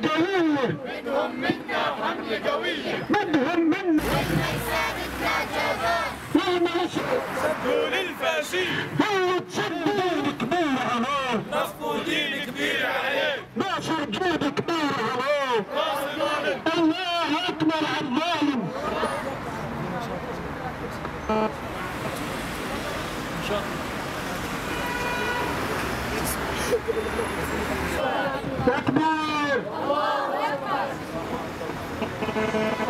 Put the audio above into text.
قوية، بدهم منا حملة قوية، بدهم منا رسالتنا جازات، سدوا للفاشية، هو تسدين كبير عليه، مفقودين كبير عليه، ناصر جود كبير عليه، راس الظالم، الله أكبر على الظالم. تكبير. الله أكبر.